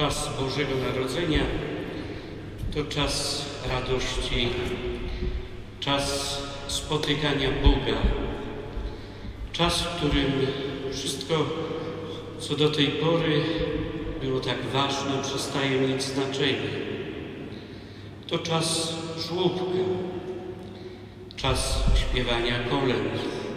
Czas Bożego Narodzenia to czas radości, czas spotykania Boga, czas, w którym wszystko, co do tej pory było tak ważne, przestaje mieć znaczenie. To czas żłóbka, czas śpiewania kolęd.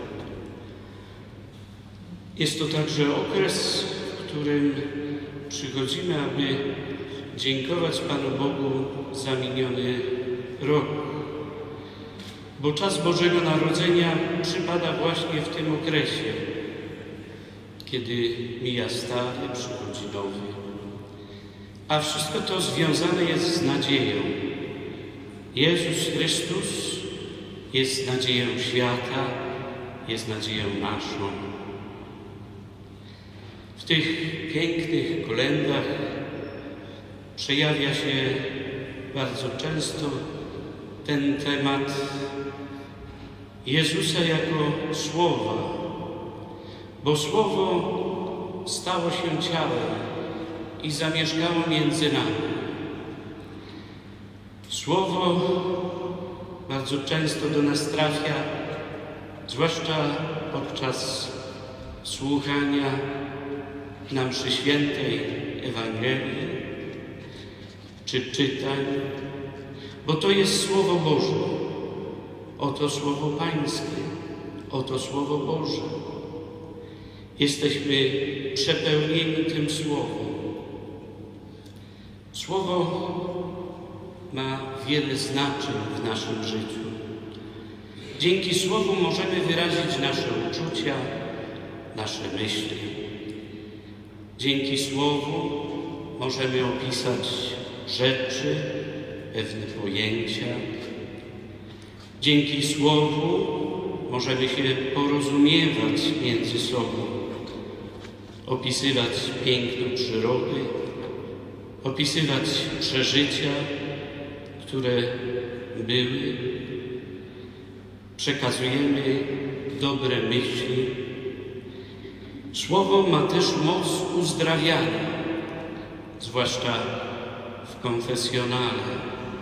Jest to także okres, w którym przychodzimy, aby dziękować Panu Bogu za miniony rok. Bo czas Bożego Narodzenia przypada właśnie w tym okresie, kiedy mija stary, przychodzi nowy. A wszystko to związane jest z nadzieją. Jezus Chrystus jest nadzieją świata, jest nadzieją naszą. W tych pięknych kolędach przejawia się bardzo często ten temat Jezusa jako Słowa, bo Słowo stało się ciałem i zamieszkało między nami. Słowo bardzo często do nas trafia, zwłaszcza podczas słuchania na mszy świętej Ewangelii czy czytań, bo to jest Słowo Boże. Oto Słowo Pańskie, oto Słowo Boże. Jesteśmy przepełnieni tym Słowem. Słowo ma wiele znaczeń w naszym życiu. Dzięki Słowu możemy wyrazić nasze uczucia, nasze myśli. Dzięki Słowu możemy opisać rzeczy, pewne pojęcia. Dzięki Słowu możemy się porozumiewać między sobą, opisywać piękno przyrody, opisywać przeżycia, które były. Przekazujemy dobre myśli. Słowo ma też moc uzdrawiania, zwłaszcza w konfesjonale.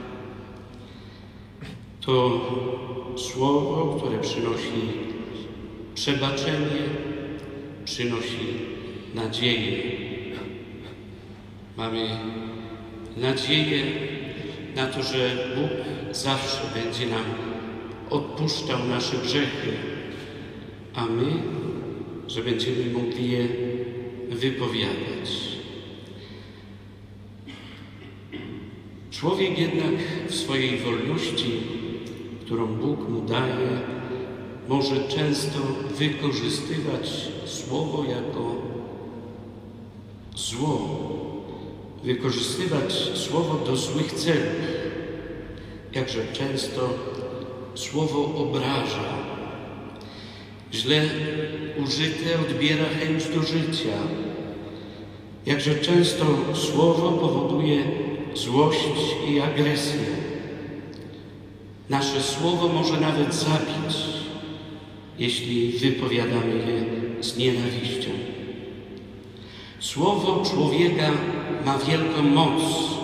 To Słowo, które przynosi przebaczenie, przynosi nadzieję. Mamy nadzieję na to, że Bóg zawsze będzie nam odpuszczał nasze grzechy, a my, że będziemy mogli je wypowiadać. Człowiek jednak w swojej wolności, którą Bóg mu daje, może często wykorzystywać Słowo jako zło, wykorzystywać Słowo do złych celów. Jakże często Słowo obraża, źle użyte odbiera chęć do życia. Jakże często Słowo powoduje złość i agresję. Nasze Słowo może nawet zabić, jeśli wypowiadamy je z nienawiścią. Słowo człowieka ma wielką moc.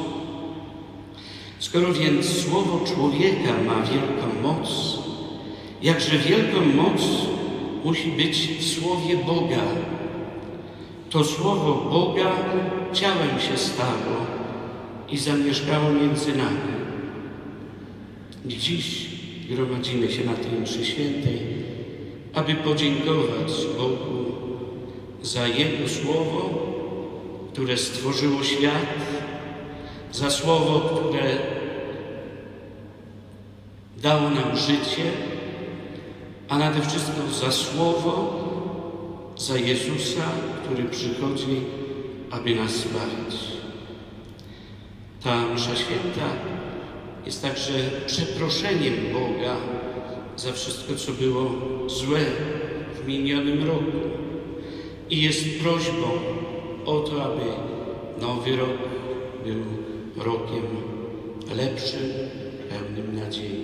Skoro więc Słowo człowieka ma wielką moc, jakże wielką moc musi być w Słowie Boga. To Słowo Boga ciałem się stało i zamieszkało między nami. Dziś gromadzimy się na tej mszy świętej, aby podziękować Bogu za Jego Słowo, które stworzyło świat, za Słowo, które dało nam życie, a nade wszystko za Słowo, za Jezusa, który przychodzi, aby nas zbawić. Ta msza święta jest także przeproszeniem Boga za wszystko, co było złe w minionym roku. I jest prośbą o to, aby nowy rok był rokiem lepszym, pełnym nadziei.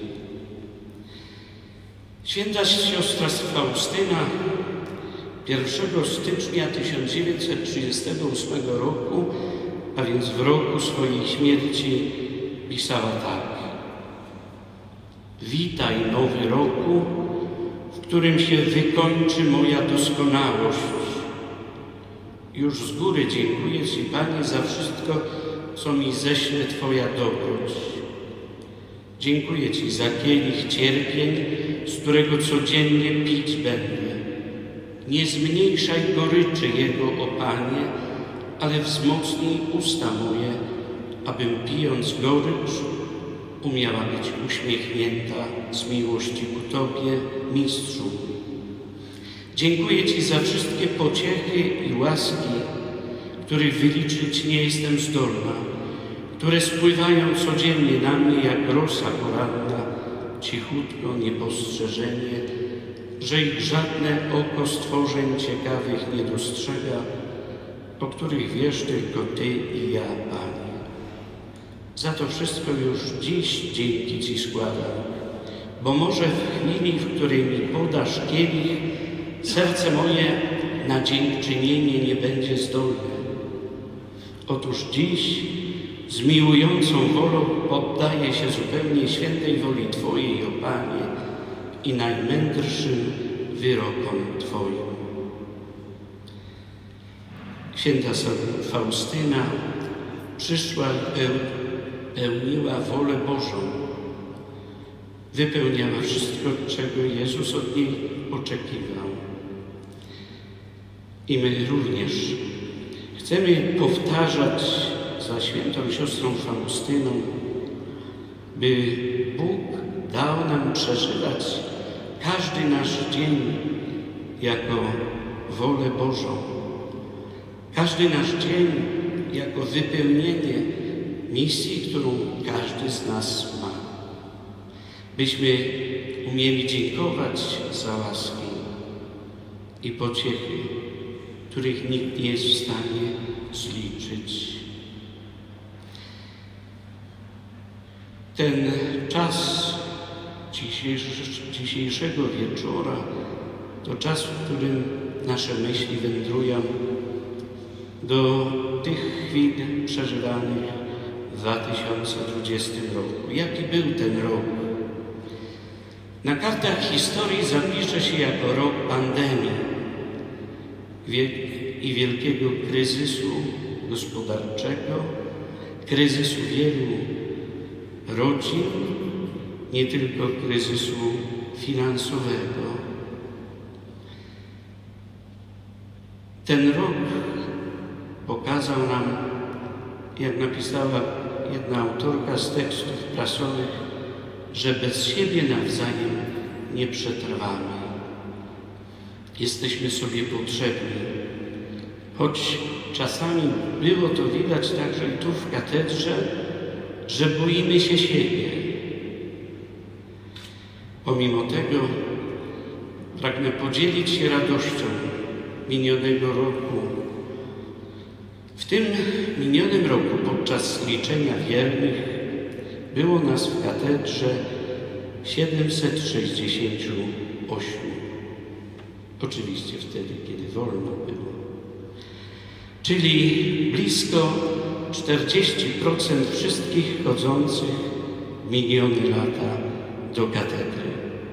Święta siostra Faustyna 1 stycznia 1938 roku a więc w roku swojej śmierci, pisała tak: witaj nowy roku, w którym się wykończy moja doskonałość. Już z góry dziękuję Ci, Panie, za wszystko, co mi ześle Twoja dobroć. Dziękuję Ci za kielich cierpień, z którego codziennie pić będę. Nie zmniejszaj goryczy jego, o Panie, ale wzmocnij usta moje, abym pijąc gorycz umiała być uśmiechnięta z miłości ku Tobie, Mistrzu. Dziękuję Ci za wszystkie pociechy i łaski, których wyliczyć nie jestem zdolna, które spływają codziennie na mnie jak rosa poranna, cichutko, niepostrzeżenie, że ich żadne oko stworzeń ciekawych nie dostrzega, o których wiesz tylko Ty i ja, Panie. Za to wszystko już dziś dzięki Ci składam, bo może w chwili, w której mi podasz kielich, serce moje na dziękczynienie nie będzie zdolne. Otóż dziś z miłującą wolą poddaję się zupełnie świętej woli Twojej, o Panie, i najmędrszym wyrokom Twoim. Święta Faustyna przyszła i pełniła wolę Bożą. Wypełniała wszystko, czego Jezus od niej oczekiwał. I my również chcemy powtarzać za świętą siostrą Faustyną, by Bóg dał nam przeżywać każdy nasz dzień jako wolę Bożą. Każdy nasz dzień jako wypełnienie misji, którą każdy z nas ma. Byśmy umieli dziękować za łaski i pociechy, których nikt nie jest w stanie zliczyć. Ten czas dzisiejszego wieczora to czas, w którym nasze myśli wędrują do tych chwil przeżywanych w 2020 roku. Jaki był ten rok? Na kartach historii zapisze się jako rok pandemii i wielkiego kryzysu gospodarczego, kryzysu wielu rodzin, nie tylko kryzysu finansowego. Ten rok pokazał nam, jak napisała jedna autorka z tekstów prasowych, że bez siebie nawzajem nie przetrwamy. Jesteśmy sobie potrzebni. Choć czasami było to widać także i tu w katedrze, że boimy się siebie. Pomimo tego pragnę podzielić się radością minionego roku. W tym minionym roku podczas liczenia wiernych było nas w katedrze 768. Oczywiście wtedy, kiedy wolno było. Czyli blisko 40% wszystkich chodzących minione lata do katedry.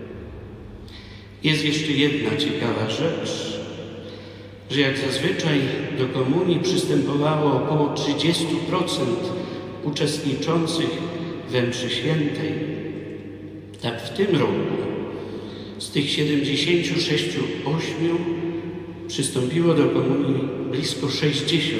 Jest jeszcze jedna ciekawa rzecz, że jak zazwyczaj do komunii przystępowało około 30% uczestniczących we mszy świętej, tak w tym roku z tych 76,8 przystąpiło do komunii blisko 60%.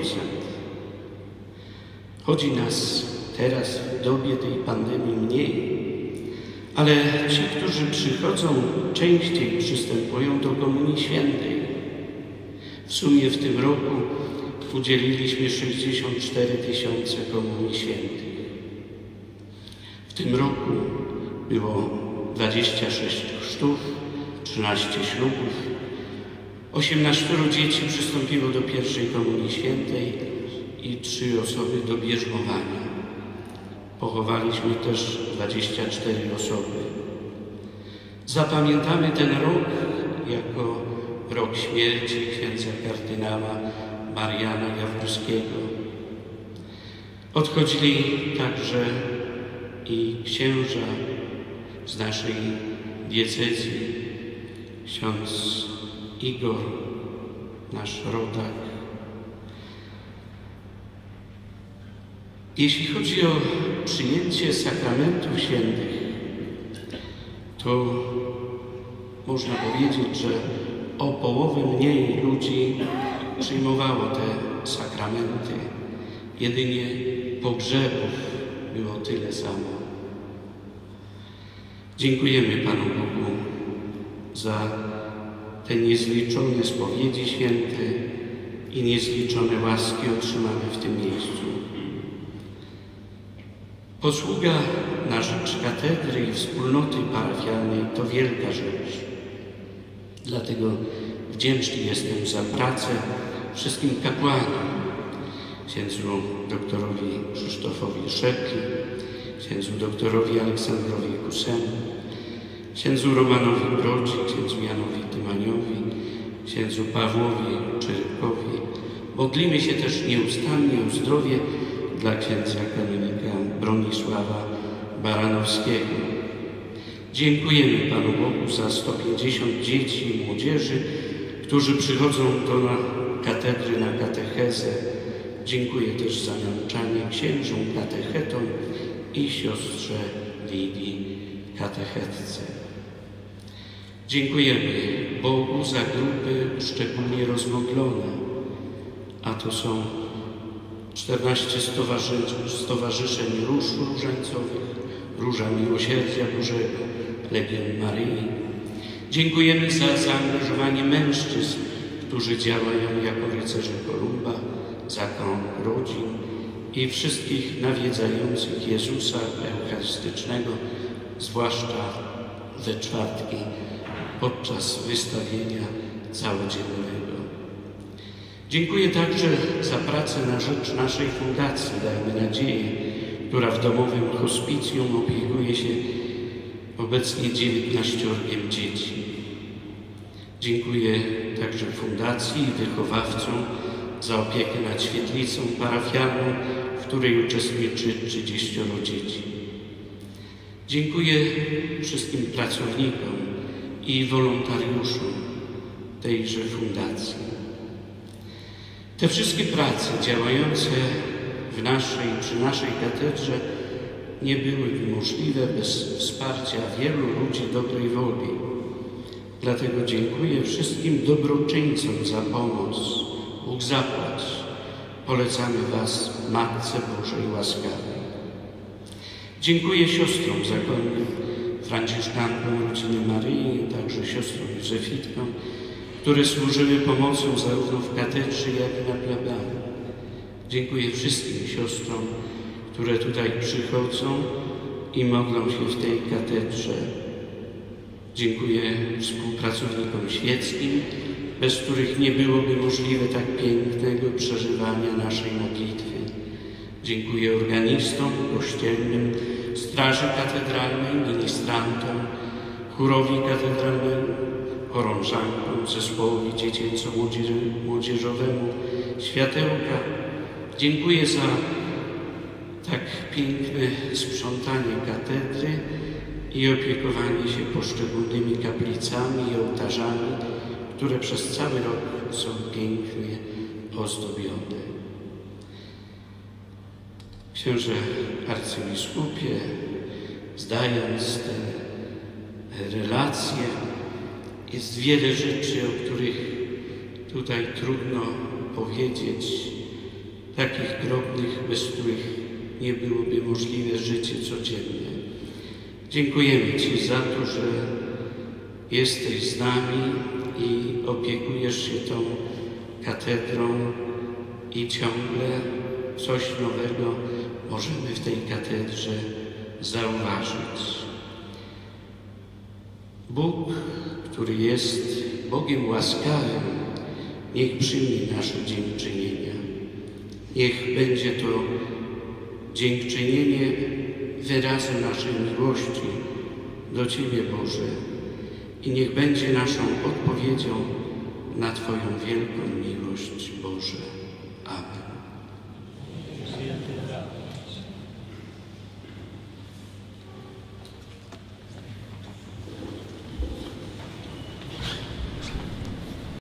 Chodzi nas teraz w dobie tej pandemii mniej, ale ci, którzy przychodzą częściej, przystępują do komunii świętej. W sumie w tym roku udzieliliśmy 64 000 komunii świętych. W tym roku było 26 chrztów, 13 ślubów, 18 dzieci przystąpiło do pierwszej komunii świętej i 3 osoby do bierzmowania. Pochowaliśmy też 24 osoby. Zapamiętamy ten rok jako rok śmierci księdza kardynała Mariana Jawórskiego. Odchodzili także i księża z naszej diecezji, ksiądz Igor, nasz rodak. Jeśli chodzi o przyjęcie sakramentów świętych, to można powiedzieć, że o połowę mniej ludzi przyjmowało te sakramenty. Jedynie pogrzebów było tyle samo. Dziękujemy Panu Bogu za te niezliczone spowiedzi święte i niezliczone łaski otrzymane w tym miejscu. Posługa na rzecz katedry i wspólnoty parafialnej to wielka rzecz. Dlatego wdzięczny jestem za pracę wszystkim kapłanom, księdzu doktorowi Krzysztofowi Szepli, księdzu doktorowi Aleksandrowi Kusemu, księdzu Romanowi Brodzi, księdzu Janowi Tymaniowi, księdzu Pawłowi Czerkowi. Modlimy się też nieustannie o zdrowie dla księdza kanonika Bronisława Baranowskiego. Dziękujemy Panu Bogu za 150 dzieci i młodzieży, którzy przychodzą do katedry na katechezę. Dziękuję też za nauczanie księżom katechetom i siostrze Lidii katechetce. Dziękujemy Bogu za grupy szczególnie rozmodlone, a to są 14 stowarzyszeń róż różańcowych, Róża Miłosierdzia Bożego, Legion Maryi. Dziękujemy za zaangażowanie mężczyzn, którzy działają jako rycerze Kolumba, za krąg rodzin i wszystkich nawiedzających Jezusa Eucharystycznego, zwłaszcza we czwartki podczas wystawienia całodziennego. Dziękuję także za pracę na rzecz naszej fundacji Dajmy Nadzieję, która w domowym hospicjum opiekuje się obecnie 19 dzieci. Dziękuję także fundacji i wychowawcom za opiekę nad świetlicą parafialną, w której uczestniczy 30 dzieci. Dziękuję wszystkim pracownikom i wolontariuszom tejże fundacji. Te wszystkie prace działające przy naszej katedrze nie byłyby możliwe bez wsparcia wielu ludzi dobrej woli. Dlatego dziękuję wszystkim dobroczyńcom za pomoc. Bóg zapłać. Polecamy Was Matce Bożej łaskawej. Dziękuję siostrom zakonnym, franciszkankom rodziny Maryi, także siostrom Józefitkom, które służyły pomocą zarówno w katedrze, jak i na plebanii. Dziękuję wszystkim siostrom, które tutaj przychodzą i modlą się w tej katedrze. Dziękuję współpracownikom świeckim, bez których nie byłoby możliwe tak pięknego przeżywania naszej modlitwy. Dziękuję organistom kościelnym, straży katedralnej, ministrantom, chórowi katedralnemu, chorążankom, zespołowi dziecięco-młodzieżowemu Światełka. Dziękuję za tak piękne sprzątanie katedry i opiekowanie się poszczególnymi kaplicami i ołtarzami, które przez cały rok są pięknie ozdobione. Księże arcybiskupie, zdając te relacje, jest wiele rzeczy, o których tutaj trudno powiedzieć, takich drobnych, bez których nie byłoby możliwe życie codzienne. Dziękujemy Ci za to, że jesteś z nami i opiekujesz się tą katedrą i ciągle coś nowego możemy w tej katedrze zauważyć. Bóg, który jest Bogiem łaskawym, niech przyjmie nasze dziękczynienia. Niech będzie to dziękczynienie wyrazem naszej miłości do Ciebie, Boże, i niech będzie naszą odpowiedzią na Twoją wielką miłość, Boże. Amen.